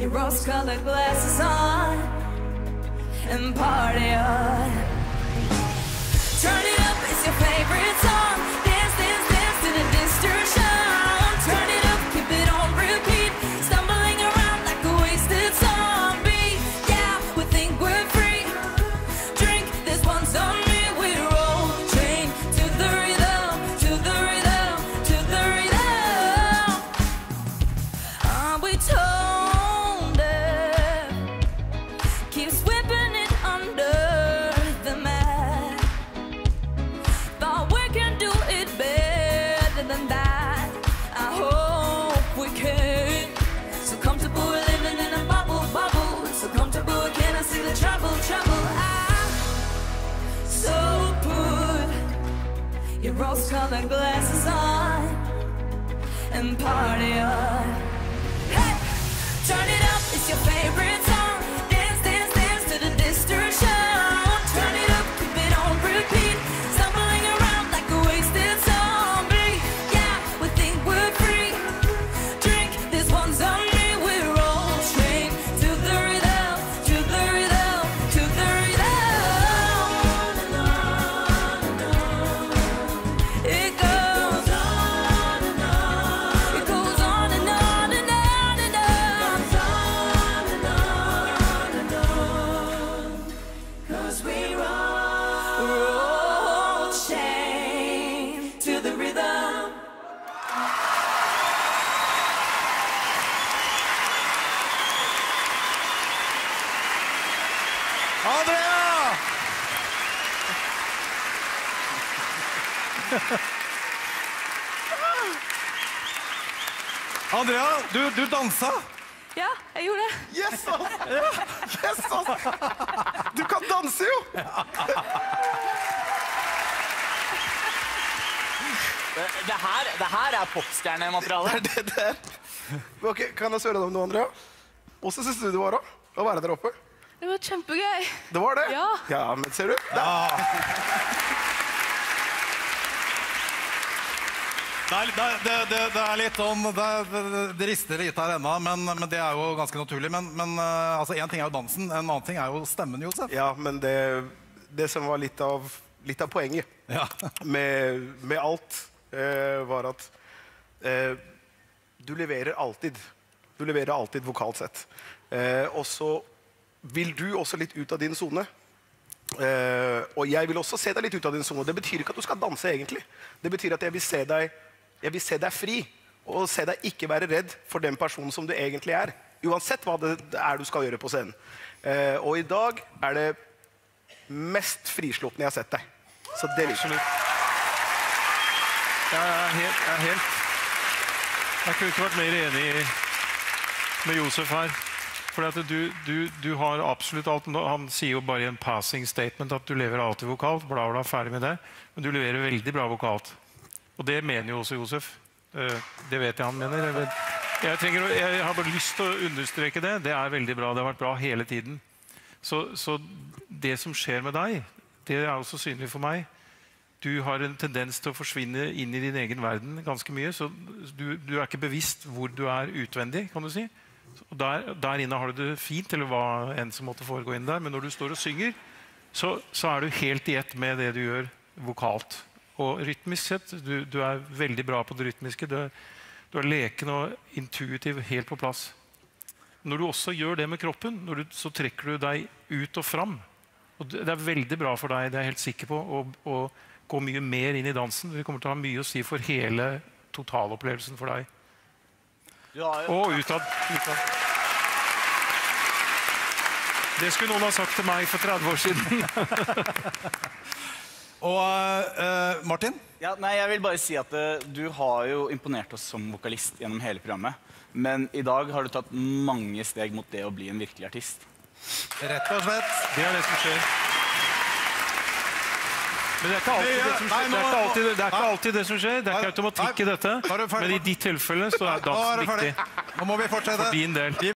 your rose-colored glasses on and party on. Turn it up, it's your favorite song. Dance, dance, dance to the distortion. Turn it up, keep it on repeat. Stumbling around like a wasted zombie. Yeah, we think we're free. Drink, this one's on me. We roll chain to the rhythm, to the rhythm, to the rhythm. We tone deaf, keep sweeping it under the mat. Thought we can do it better than that. I hope we can. So comfortable living in a bubble, bubble. So comfortable, can I see the trouble, trouble? So put your rose-colored glasses on and party on. Hey, turn it up, it's your favorite song. Dance, dance, dance to the distortion. Turn it up, keep it on repeat. Stumbling around like a wasted zombie. Yeah, we think we're free. Drink, this one's on me. We roll straight to the rhythm, to the rhythm, to the rhythm. It goes on and on. It goes on and on and on and on. It goes on and on and on. 'Cause we roll chain to the rhythm. Andrea! Andrea, du dansa. Ja, jeg gjorde det. Yes, ass! Yes, ass! Du kan danse jo! Det her er popstjernemateriale. Det er det der. Ok, kan jeg spørre deg om noe, Andrea? Hvordan synes du det var å være der oppe? Det var kjempegøy. Det var det? Ja. Ja, men ser du? Det er litt sånn, det rister litt her ennå, men det er jo ganske naturlig. Men altså, en ting er jo dansen, en annen ting er jo stemmen, Josef. Ja, men det som var litt av poenget Ja. med alt, var at du leverer alltid. Du leverer alltid vokalt sett. Og så vil du også litt ut av din zone. Og jeg vil også se deg litt ut av din zone. Det betyr ikke at du skal danse egentlig. Det betyr at jeg vil se deg fri, og se deg ikke være redd for den personen som du egentlig er. Uansett hva det er du skal gjøre på scenen. Og i dag er det mest frislåpende jeg har sett deg. Så det liker jeg. Jeg kunne ikke vært mer enig med Josef her. For at du har absolutt alt. Han sier jo bare i en passing statement at du leverer alltid vokalt. Bla, bla, ferdig med det. Men du leverer veldig bra vokalt. Og det mener jo også Josef. Det vet jeg han mener. Jeg har bare lyst til å understreke det. Det er veldig bra. Det har vært bra hele tiden. Så det som skjer med deg, det er også synlig for meg. Du har en tendens til å forsvinne inn i din egen verden ganske mye. Så du er ikke bevisst hvor du er utvendig, kan du si. Og der inne har du det fint, eller hva enn som måtte foregå inn der. Men når du står og synger, så er du helt i ett med det du gjør vokalt. Og rytmisk sett, du er veldig bra på det rytmiske. Du er leken og intuitiv helt på plass. Når du også gjør det med kroppen, så trekker du deg ut og fram. Og det er veldig bra for deg, det er jeg helt sikker på, å gå mye mer inn i dansen. Det kommer til å ha mye å si for hele totalopplevelsen for deg. Og utad. Det skulle noen ha sagt til meg for 30 år siden. Og Martin? Ja, nei, jeg vil bare si at du har jo imponert oss som vokalist gjennom hele programmet. Men i dag har du tatt mange steg mot det å bli en virkelig artist. Rett og slett. Det er det som skjer. Men det er ikke alltid det som skjer. Det er ikke automatikk i dette. Men i ditt tilfelle så er dansen viktig. Nå må vi fortsette. For din del.